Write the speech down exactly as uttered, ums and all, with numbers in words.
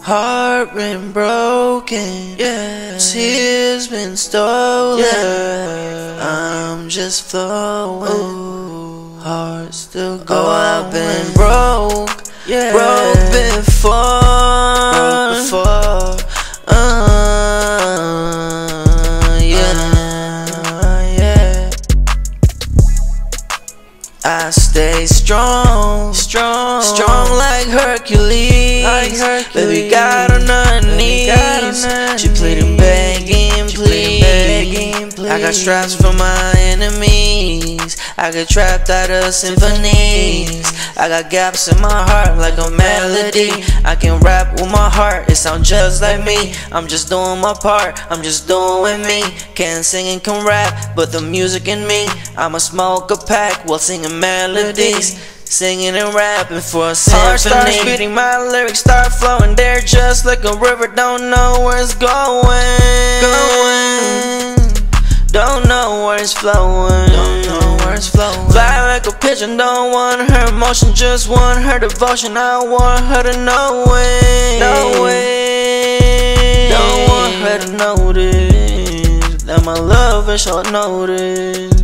Heart been broken, yeah. Tears been stolen, yeah. I'm just flowing. Ooh. Heart still going. Oh, I've been broke, yeah. Broke before, broke before. Uh, yeah, uh, yeah. I stay strong, strong, strong like Hercules. Like Hercules. Baby got on her knees. She pleading, begging, please. Begging, please. I got straps for my enemies. I get trapped out of symphonies. I got gaps in my heart like a melody. I can rap with my heart, it sounds just like me. I'm just doing my part, I'm just doing me. Can't sing and can rap, but the music in me. I'ma smoke a pack while singing melodies, singing and rapping for a symphony. Heart starts beating, my lyrics start flowing. They're just like a river, don't know where it's going. Going. Don't know where it's flowing. Don't know where it's flowing. Fly like a pigeon, don't want her emotion, just want her devotion. I want her to know it. Know it. Don't want her to notice that my love is short notice.